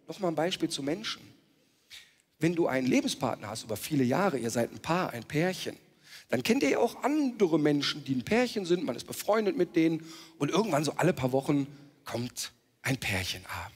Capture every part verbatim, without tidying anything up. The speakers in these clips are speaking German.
noch mal ein Beispiel zu Menschen. Wenn du einen Lebenspartner hast über viele Jahre, ihr seid ein Paar, ein Pärchen, dann kennt ihr ja auch andere Menschen, die ein Pärchen sind, man ist befreundet mit denen und irgendwann so alle paar Wochen kommt ein Pärchenabend.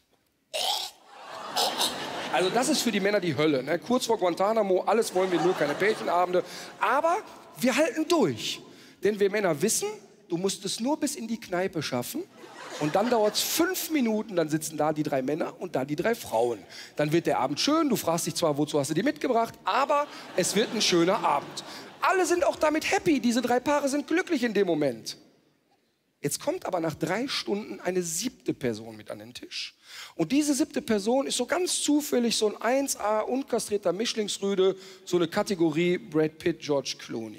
Also das ist für die Männer die Hölle. Ne? Kurz vor Guantanamo, alles wollen wir, nur keine Pärchenabende. Aber wir halten durch. Denn wir Männer wissen, du musst es nur bis in die Kneipe schaffen. Und dann dauert es fünf Minuten, dann sitzen da die drei Männer und da die drei Frauen. Dann wird der Abend schön, du fragst dich zwar, wozu hast du die mitgebracht, aber es wird ein schöner Abend. Alle sind auch damit happy, diese drei Paare sind glücklich in dem Moment. Jetzt kommt aber nach drei Stunden eine siebte Person mit an den Tisch. Und diese siebte Person ist so ganz zufällig so ein eins A unkastrierter Mischlingsrüde, so eine Kategorie Brad Pitt, George Clooney.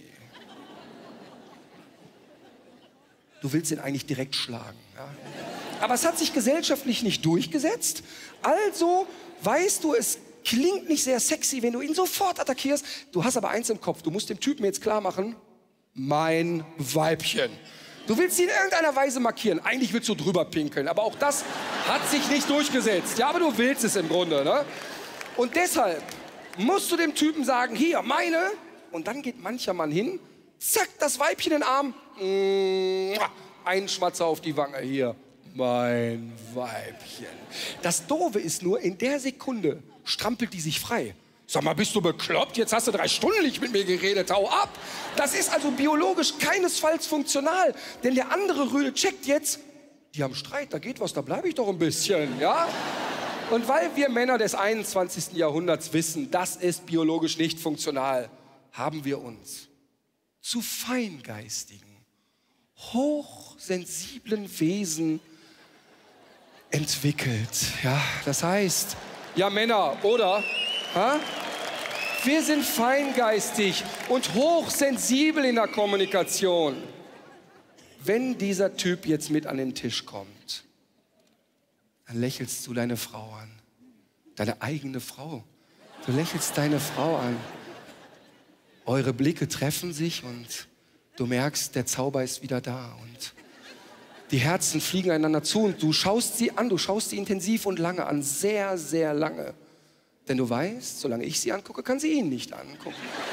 Du willst ihn eigentlich direkt schlagen. Ja? Aber es hat sich gesellschaftlich nicht durchgesetzt. Also weißt du, es klingt nicht sehr sexy, wenn du ihn sofort attackierst. Du hast aber eins im Kopf, du musst dem Typen jetzt klar machen, mein Weibchen. Du willst ihn in irgendeiner Weise markieren. Eigentlich willst du drüber pinkeln, aber auch das hat sich nicht durchgesetzt. Ja, aber du willst es im Grunde, ne? Und deshalb musst du dem Typen sagen, hier, meine. Und dann geht mancher Mann hin, zack, das Weibchen in den Arm. Ein Schmatzer auf die Wange, hier, mein Weibchen. Das Doofe ist nur, in der Sekunde strampelt die sich frei. Sag mal, bist du bekloppt? Jetzt hast du drei Stunden nicht mit mir geredet, hau ab. Das ist also biologisch keinesfalls funktional. Denn der andere Rüde checkt jetzt, die haben Streit, da geht was, da bleibe ich doch ein bisschen, ja? Und weil wir Männer des einundzwanzigsten Jahrhunderts wissen, das ist biologisch nicht funktional, haben wir uns zu feingeistigen, hochsensiblen Wesen entwickelt. Ja, das heißt, ja Männer, oder? Ha? Wir sind feingeistig und hochsensibel in der Kommunikation. Wenn dieser Typ jetzt mit an den Tisch kommt, dann lächelst du deine Frau an. Deine eigene Frau. Du lächelst deine Frau an. Eure Blicke treffen sich und du merkst, der Zauber ist wieder da. Und die Herzen fliegen einander zu und du schaust sie an, du schaust sie intensiv und lange an. Sehr, sehr lange. Denn du weißt, solange ich sie angucke, kann sie ihn nicht angucken.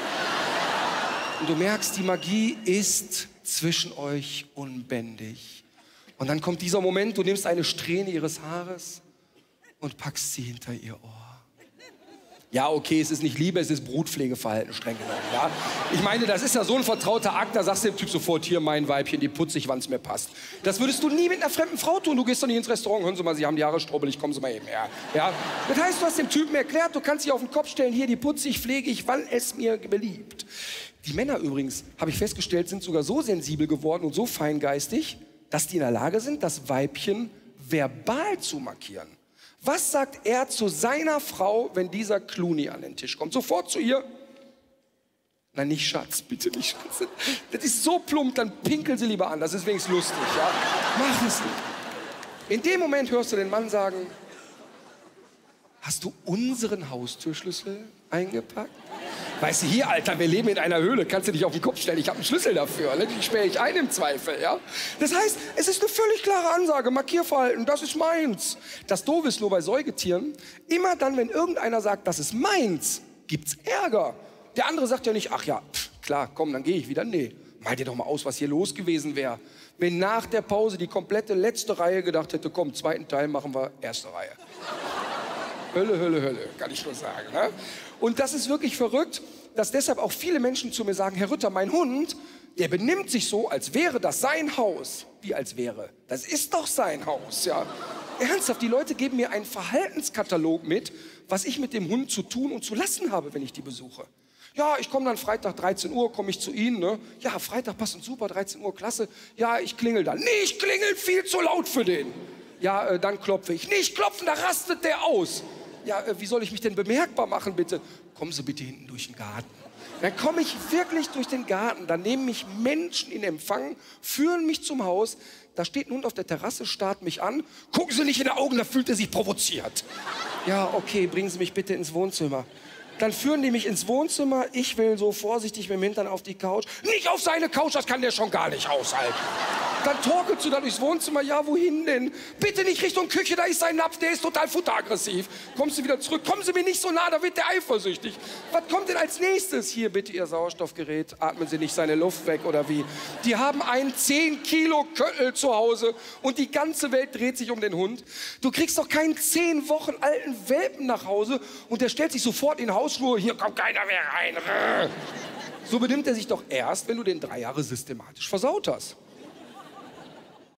Und du merkst, die Magie ist zwischen euch unbändig. Und dann kommt dieser Moment, du nimmst eine Strähne ihres Haares und packst sie hinter ihr Ohr. Ja, okay, es ist nicht Liebe, es ist Brutpflegeverhalten, streng genommen. Ja? Ich meine, das ist ja so ein vertrauter Akt, da sagst du dem Typ sofort, hier mein Weibchen, die putze ich, wann es mir passt. Das würdest du nie mit einer fremden Frau tun. Du gehst doch nicht ins Restaurant, hören Sie mal, Sie haben die Haare strubbelig, kommen Sie mal eben her. Ja? Das heißt, du hast dem Typen erklärt, du kannst dich auf den Kopf stellen, hier, die putze ich, pflege ich, wann es mir beliebt. Die Männer übrigens, habe ich festgestellt, sind sogar so sensibel geworden und so feingeistig, dass die in der Lage sind, das Weibchen verbal zu markieren. Was sagt er zu seiner Frau, wenn dieser Clooney an den Tisch kommt? Sofort zu ihr. Nein, nicht Schatz, bitte nicht Schatz. Das ist so plump, dann pinkel sie lieber an. Das ist wenigstens lustig, ja? Mach es nicht. In dem Moment hörst du den Mann sagen, hast du unseren Haustürschlüssel eingepackt? Weißt du, hier, Alter, wir leben in einer Höhle, kannst du dich auf den Kopf stellen, ich habe einen Schlüssel dafür, ne? Die sperre ich ein im Zweifel, ja? Das heißt, es ist eine völlig klare Ansage, Markierverhalten, das ist meins. Das Doofe ist nur bei Säugetieren, immer dann, wenn irgendeiner sagt, das ist meins, gibt's Ärger. Der andere sagt ja nicht, ach ja, pff, klar, komm, dann gehe ich wieder. Nee, mal dir doch mal aus, was hier los gewesen wäre. Wenn nach der Pause die komplette letzte Reihe gedacht hätte, komm, zweiten Teil machen wir erste Reihe. Hölle, Hölle, Hölle, kann ich nur sagen. Ne? Und das ist wirklich verrückt, dass deshalb auch viele Menschen zu mir sagen, Herr Rütter, mein Hund, der benimmt sich so, als wäre das sein Haus. Wie als wäre? Das ist doch sein Haus, ja. Ernsthaft, die Leute geben mir einen Verhaltenskatalog mit, was ich mit dem Hund zu tun und zu lassen habe, wenn ich die besuche. Ja, ich komme dann Freitag dreizehn Uhr, komme ich zu Ihnen, ne? Ja, Freitag passt uns super, dreizehn Uhr, klasse. Ja, ich klingel dann. Nee, ich klingel viel zu laut für den. Ja, äh, dann klopfe ich. Nicht klopfen, da rastet der aus. Ja, äh, wie soll ich mich denn bemerkbar machen, bitte? Kommen Sie bitte hinten durch den Garten. Dann komme ich wirklich durch den Garten, dann nehmen mich Menschen in Empfang, führen mich zum Haus. Da steht ein Hund auf der Terrasse, starrt mich an. Gucken Sie nicht in die Augen, da fühlt er sich provoziert. Ja, okay, bringen Sie mich bitte ins Wohnzimmer. Dann führen die mich ins Wohnzimmer. Ich will so vorsichtig mit dem Hintern auf die Couch. Nicht auf seine Couch, das kann der schon gar nicht aushalten. Dann torkelst du da durchs Wohnzimmer, ja, wohin denn? Bitte nicht Richtung Küche, da ist ein Napf, der ist total futteraggressiv. Kommst du wieder zurück, kommen Sie mir nicht so nah, da wird der eifersüchtig. Was kommt denn als nächstes? Hier, bitte Ihr Sauerstoffgerät, atmen Sie nicht seine Luft weg oder wie? Die haben einen zehn Kilo Köttel zu Hause und die ganze Welt dreht sich um den Hund. Du kriegst doch keinen zehn Wochen alten Welpen nach Hause und der stellt sich sofort in Hausruhe, hier kommt keiner mehr rein. So benimmt er sich doch erst, wenn du den drei Jahre systematisch versaut hast.